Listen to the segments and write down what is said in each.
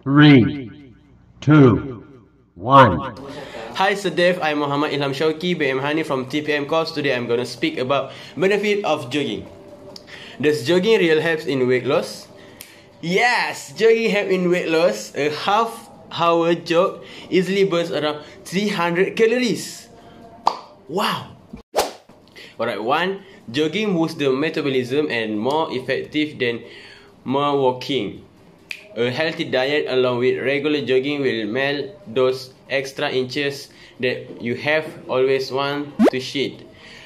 Three, two, one. Hi Sedef, I'm Muhammad Ilham Shauki, BM Hani from TPM course. Today I'm gonna speak about benefit of jogging. Does jogging really helps in weight loss? Yes, jogging help in weight loss. A half-hour jog easily burns around 300 calories. Wow. Alright, 1. Jogging boosts the metabolism and more effective than more walking. A healthy diet along with regular jogging will melt those extra inches that you have always want to shed.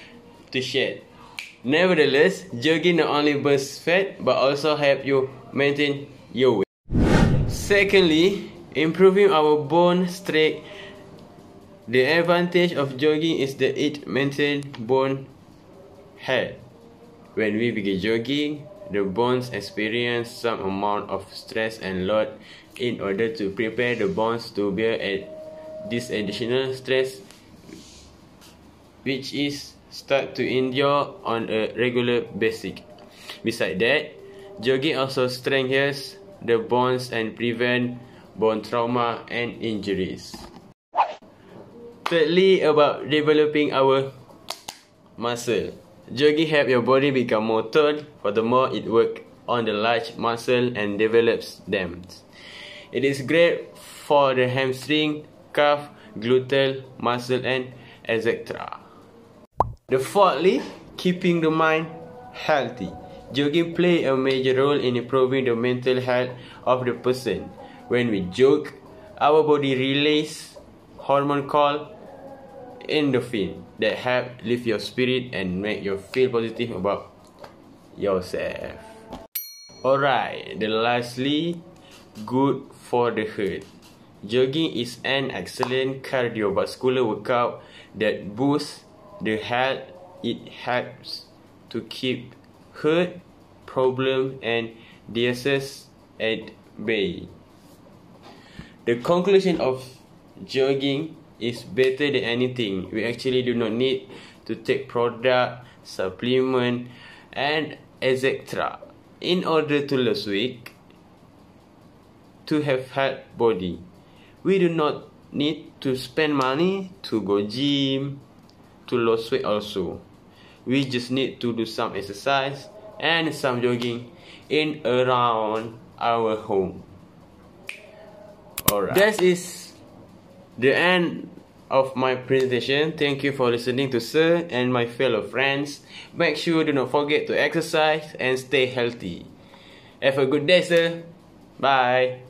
Nevertheless, jogging not only burns fat but also help you maintain your weight. Secondly, improving our bone strength. The advantage of jogging is that it maintains bone health. When we begin jogging, the bones experience some amount of stress and load. In order to prepare the bones to bear this additional stress, which is start to endure on a regular basis. Besides that, jogging also strengthens the bones and prevent bone trauma and injuries. Thirdly, about developing our muscle. Jogging helps your body become more toned. Furthermore, it works on the large muscle and develops them. It is great for the hamstring, calf, gluteal muscle and etc. Fourthly, keeping the mind healthy. Jogging plays a major role in improving the mental health of the person. When we jog, our body releases hormone called endorphin that help lift your spirit and make you feel positive about yourself. Alright, lastly, good for the heart. Jogging is an excellent cardiovascular workout that boosts the health. It helps to keep heart problem and diseases at bay. The conclusion of jogging is better than anything. We actually do not need to take product, supplement and etc. in order to lose weight, to have healthy body. We do not need to spend money to go gym to lose weight also. We just need to do some exercise and some jogging in around our home. Alright, that is the end of my presentation. Thank you for listening to Sir and my fellow friends. Make sure do not forget to exercise and stay healthy. Have a good day, sir. Bye.